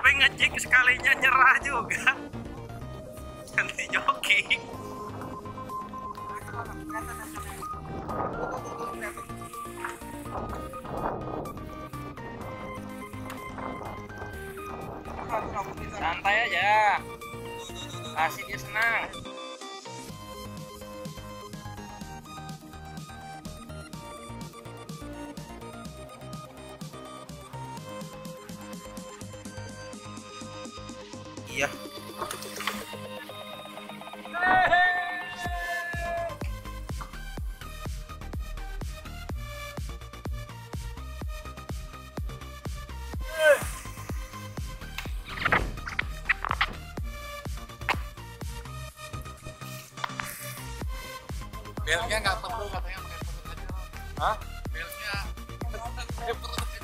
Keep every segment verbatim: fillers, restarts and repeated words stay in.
Sampai ngejek sekalinya nyerah juga. Ganti joki. Santai aja. Kasih dia senang. Iya. Belnya nggak perlu katanya pakai perut aja. Hah? Belnya pakai perut aja.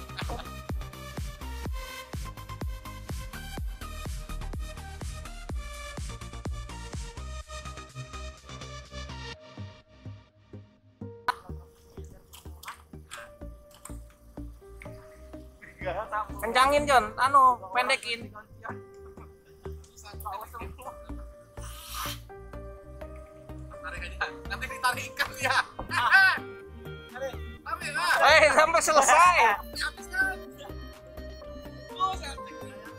Kencangin John, anu pendekin. Tarik aja, nanti ditarikan ya. Tarik, tarik lah. Eh sampai selesai. Habiskan. Oh, cantik.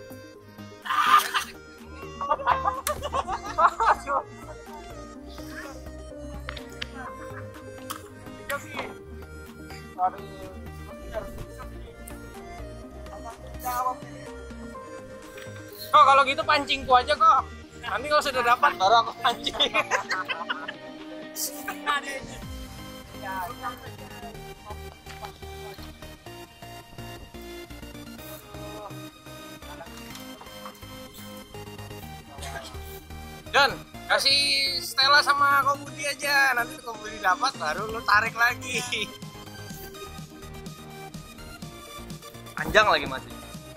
Kok kalau gitu pancingku aja kok. Nanti kalau sudah dapat baru aku pancing. John, kasih Stella sama Komudi aja. Nanti Komudi dapat baru lu tarik lagi. Panjang lagi masih.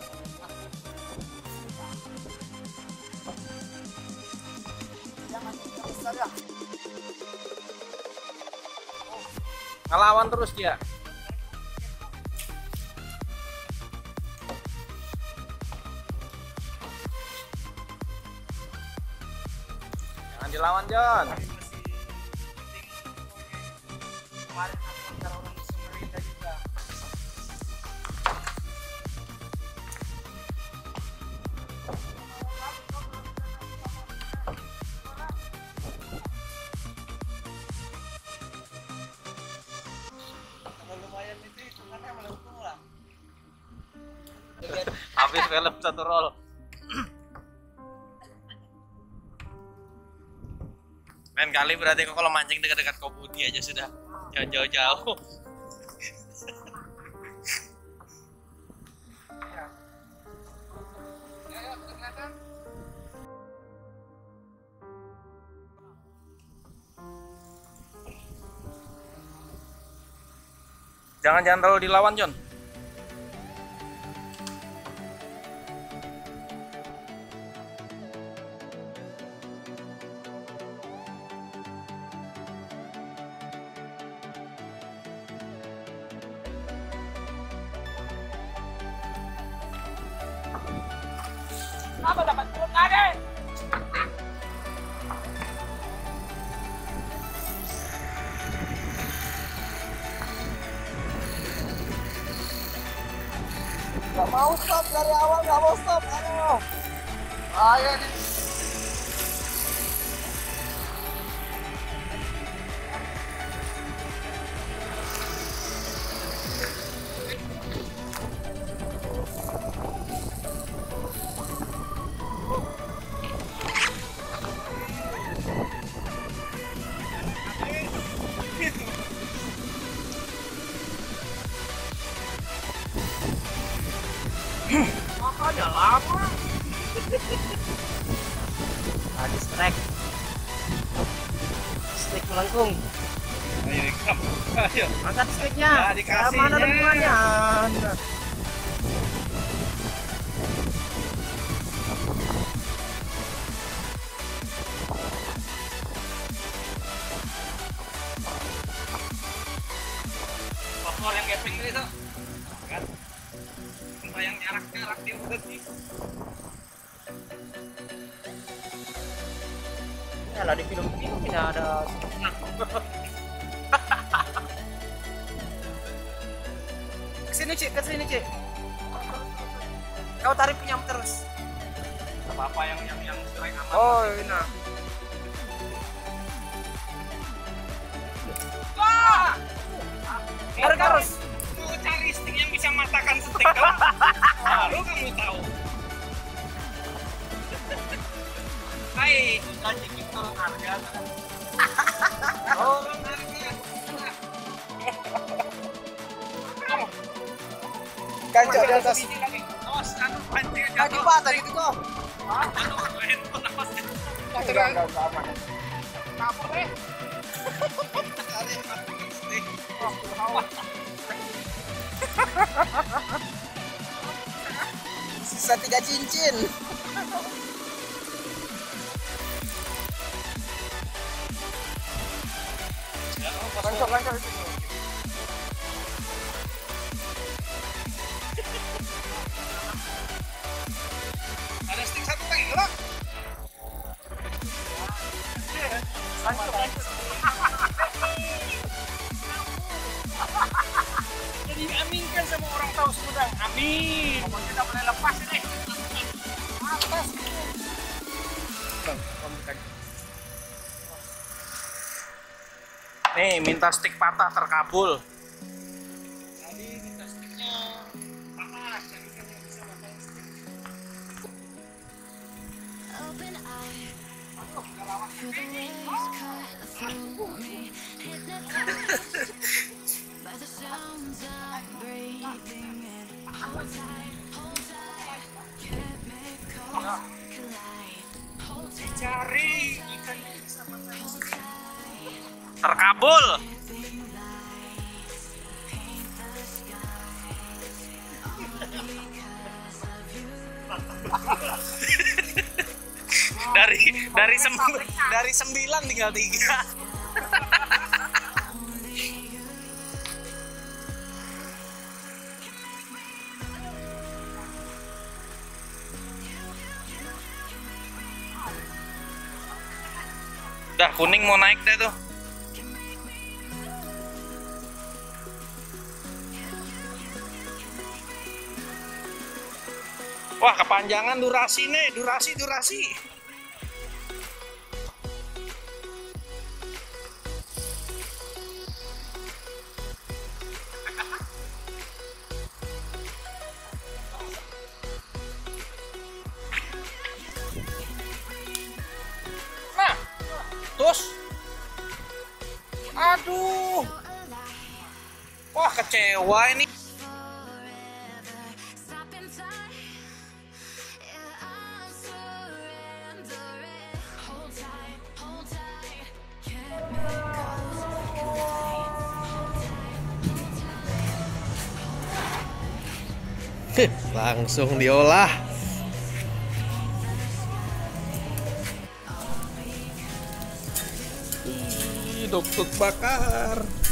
Ngelawan terus dia. Jangan dilawan John. Habis film satu roll. Lain kali berarti kok kalau mancing dekat-dekat Komudi aja sudah, jangan jauh-jauh. Jangan-jangan terlalu dilawan John. Apa dapat turun lagi? Gak mau stop dari awal, gak mau stop. Ayo. Ayo nih. Makanya lama. Lagi strike. Strike melengkung. Ayo ikam. Ayo. Angkat strike-nya. Nah, dikasih. Mana lengkungannya? Fosfor yang gaping itu. Kan? Yang jarak-jarak dia udah sih. lah di film ini bisa ada. Kesini Cik, kesini Cik. Kau tarik pinyam terus. Apa-apa yang yang yang strike aman. Oh, ini. Wah! Tarik terus. Mau cari stick yang bisa matakan stick kan? Baru kamu tahu. Hai, gaji kita harga. Orang harga. Kancok di atas. Awas, anu pancing Kaki jatuh. patah gitu kok. Anu handphone awas. Enggak, enggak, enggak aman. Kapok deh. Ada matakan stick. Awas. Sisa tiga cincin. Langsung, langsung. Ada stick satu lagi, gelap. Langsung, langsung. Jadi aminkan sama orang tahu Sumedang. Amin. Pokoknya tidak boleh lepas ini. Atas. Bang, kamu kan. Nih, minta stick patah terkabul. Tadi minta sticknya patah, carikan yang bisa patah stick. Open eye, feel the waves cut through me, hypnotized by the sounds I'm breathing in. Hold tight, hold tight, chemicals collide. Hold tight, Cari ikan yang bisa patah hold stick. tight, Terkabul. living lights paint the skies. All because of you. Dari dari sem dari sembilan tinggal tiga. Udah kuning mau naik deh tuh. Wah, kepanjangan durasi nih, durasi durasi. Nah, terus, aduh, wah kecewa ini. Stop in time. Yeah, I'm surrendering. Hold tight, hold tight. Chemicals collide. Hold tight, Langsung diolah. Ih, duk-duk bakar.